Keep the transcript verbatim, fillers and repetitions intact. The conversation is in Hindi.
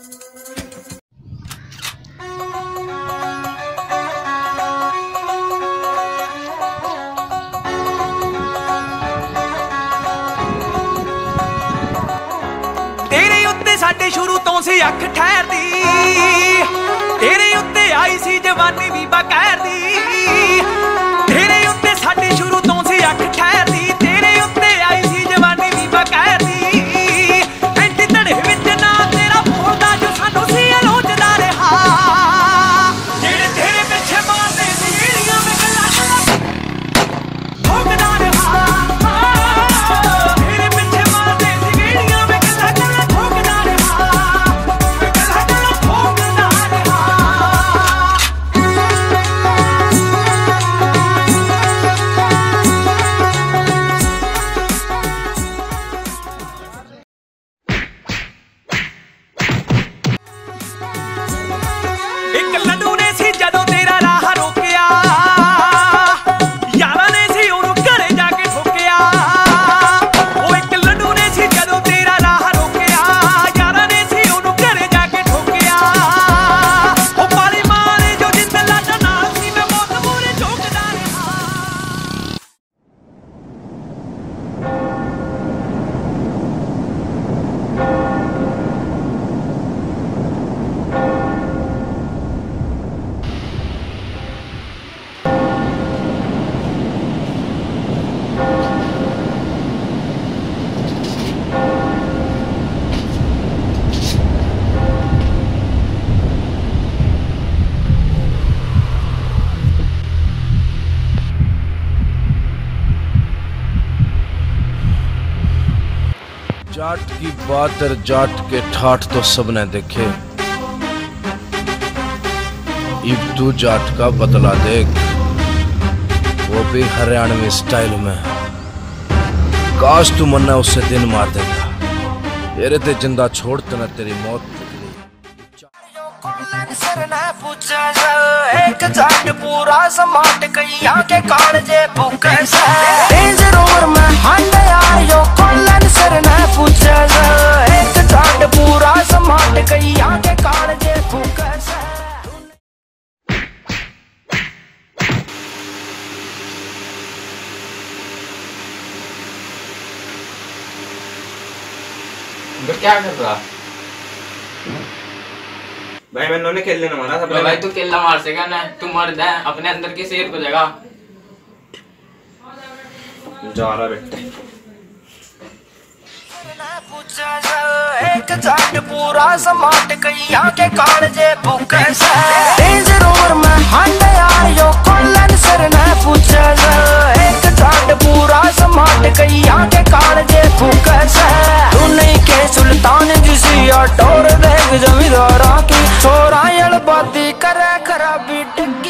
तेरे उत्ते साडे शुरू तो सी अख ठहरदी, तेरे उत्ते आई सी जवानी भी बकैर दी। तेरे उत्ते साडे शुरू तो सी अख ठहरदी, तेरे उत्ते आई सी जवानी भी बकैर दी। एंटी धड़े विच ना तेरा बोलदा जो सानू सी लोचदा रहा, जेड़े तेरे पिछे मारदे सी एड़ियां में गल्लां ठोकदा रहा। तेरे पिछे मारदे सी एड़ियां में गल्लां गल्लां ठोकदा रहा, गल्लां गल्लां ठोकदा रहा। एक लड्डू ने सी जदों तेरा राह रोकिया, यारा ने सी ओनू घरे जाके ठोकिया। ओ एक लड्डू ने सी जदों तेरा राह रोकिया, यारा ने सी ओनू घरे जाके ठोकिया। ओ पाली मारे जो जिंद लाडा नाल सी मैं मौत मूरे झोंकदा रहा। जाट की बात और जाट के ठाठ तो सबने देखे, इब तू जाट का बदला देख, वो भी हरियाणवी स्टाइल में। काश तू मन्ना उससे दिन मार देगा, तेरे ते जिंदा छोड़ तो न तेरी मौत एक जाट पूरा समाट कैया के कालजे भूखे से रेंज रोवर में हंडे आयो कोलन सर ने पूछे। एक जाट पूरा समाट कैया के कालजे भूखे से। क्या कर रहा भाई मैंने ने खेलने ना मारा था भाई, तू केला मार सका ना, तू मर्द है, अपने अंदर के शेर को जगा। जा रहा बेटे। एक जाट पूरा समाट कैया के कालजे भूखे से रेंज रोवर में हंडे आयो कोलन सर ने पूछे। एक जाट पूरा समाट कैया के कालजे भूखे से तू नहीं के सुल्तान जिसी टोर देख जमींदारा की छोरा बाती करे खराबी डिग्गी।